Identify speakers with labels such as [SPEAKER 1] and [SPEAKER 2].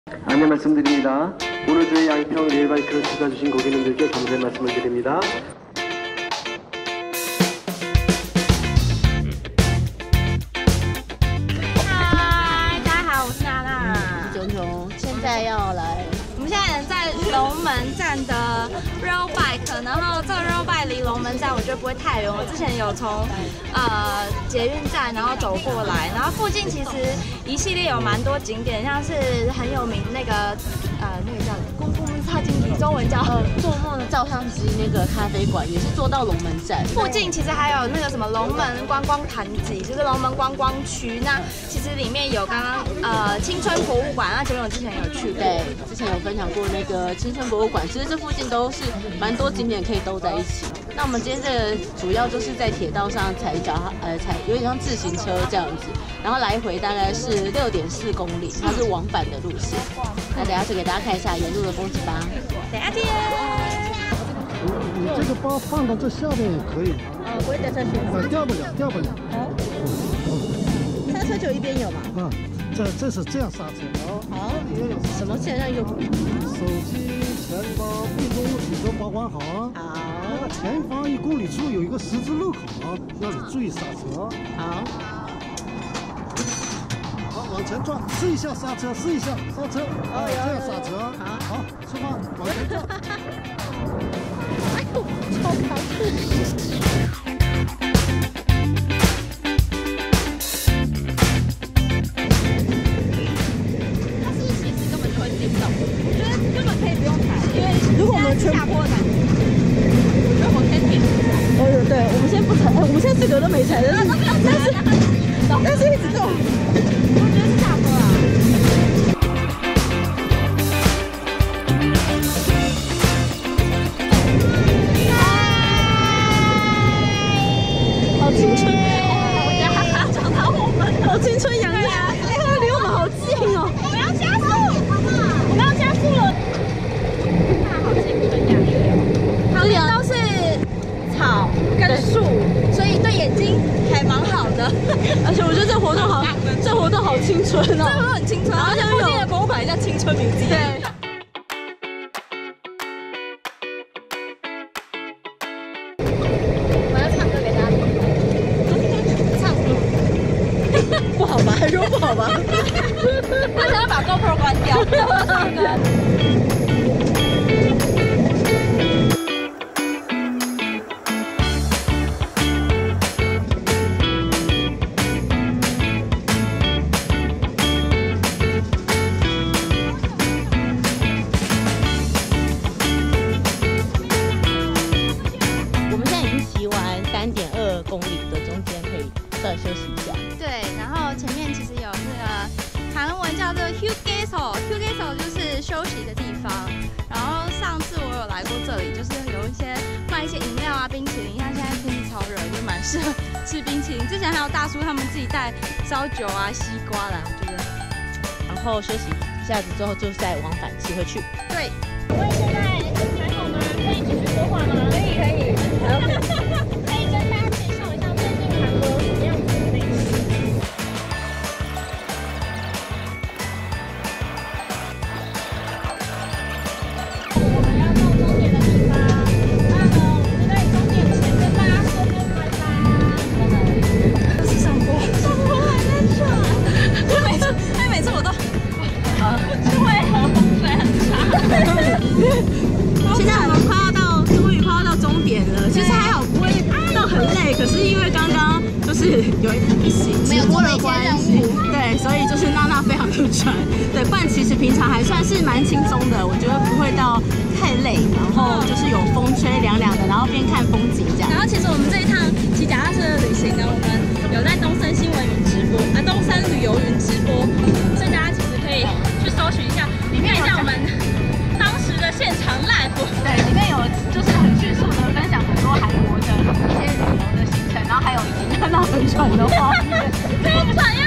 [SPEAKER 1] 안내 말씀드립니다. 오늘 저희 양평 레일바이크를 찾아주신 고객님들께 감사의 말씀을 드립니다.
[SPEAKER 2] 嗨，大家好，我是娜娜。
[SPEAKER 3] 炯炯，现在要来，
[SPEAKER 2] 我们现在人在龙门站的 Rail Bike， 然后这个 Rail Bike 离龙门站我觉得不会太远。我之前有从捷运站然后走过来，然后附近其实一系列有蛮多景点，像是很有名那个叫公共踏经济，中文叫
[SPEAKER 3] 做梦的照相机那个咖啡馆也是坐到龙门站。
[SPEAKER 2] 附近其实还有那个什么龙门观光坛集，就是龙门观光区。那其实里面有刚刚青春博物馆，那炯炯之前有去过，
[SPEAKER 3] 对，之前有分享过那个青春博物馆。其实这附近都是蛮多景点可以都在一起。那我们今天这个主要就是在铁道上踩有点像自行车这样子，然后来回大概是6.4公里，它是往返的路线。那等下就给大家看一下沿路的风景吧。
[SPEAKER 2] 等下见。
[SPEAKER 4] 你这个包放到这下面也可以。
[SPEAKER 3] 不会掉下去。
[SPEAKER 4] 掉不了，掉不了。
[SPEAKER 3] 刹车就一边有嘛。
[SPEAKER 4] 这是这样刹车。
[SPEAKER 3] 好。什么线上用？
[SPEAKER 4] 手机、钱包、贵重物品都保管好啊。
[SPEAKER 3] 好。
[SPEAKER 4] 前方1公里处有一个十字路口啊，要你注意刹车。
[SPEAKER 3] 好。
[SPEAKER 4] 好，往前转，试一下刹车，试一下刹车。这样刹车。好，出发，往前转。
[SPEAKER 3] 哎呦，超高！它是其实根本就会进到，我觉得根本可以不用踩，因为如果我们下坡难，我觉得我先停。对，我们先不踩，我们现在4个都没踩，但是一直动。我觉得是下坡啊。好青春！我觉得他找到我们，好青春洋溢，他离我们好近哦。我们要加速，我们要加速了。它好青春洋溢哦，旁边都是草跟树，所以对眼睛还蛮好的。而且我觉得这活动好青春哦，这活动很青春。然后附近的博物馆叫青春名记。对。我要唱歌给大家听。唱什么？不好吧？说不好吧？他想要把 GoPro 关掉。3.2公里的中间可以稍微休息一下。
[SPEAKER 2] 对，然后前面其实有那个韩文叫做 Hugeso 就是休息的地方。然后上次我有来过这里，就是有一些卖一些饮料啊、冰淇淋，像现在天气超热，就蛮适合吃冰淇淋。之前还有大叔他们自己带烧酒啊、西瓜啦，我觉得。
[SPEAKER 3] 然后休息一下子之后，就再往返骑回去。
[SPEAKER 2] 对。
[SPEAKER 5] 请问现在还好吗？可以继续说话吗？可以。可以跟大家介绍一下最近韩国有什么样子的美食？我们要到终点的地方，那呢，我们在终点前跟大家说声拜拜。
[SPEAKER 2] 这是上坡还在转，每次我都
[SPEAKER 5] 会和风水很差。
[SPEAKER 3] 现在我们终于快要到终点了。其实还好，不会到很累。可是因为刚刚就是有一起直播的关系，对，所以就是娜娜非常的喘。对，不然其实平常还算是蛮轻松的，我觉得不会到太累。然后就是有风吹凉凉的，然后边看风景这样。
[SPEAKER 5] 然后其实我们这一趟骑脚踏车的旅行呢，我们有在东森新闻云直播，东森旅游云直播，所以大家其实可以去搜寻一下，里面有我们当时的现场 live。
[SPEAKER 3] 对，里面有就是很迅速的分享很多韩国的一些旅游的行程，然后还有已经看到很喘的画面。
[SPEAKER 5] 超喘。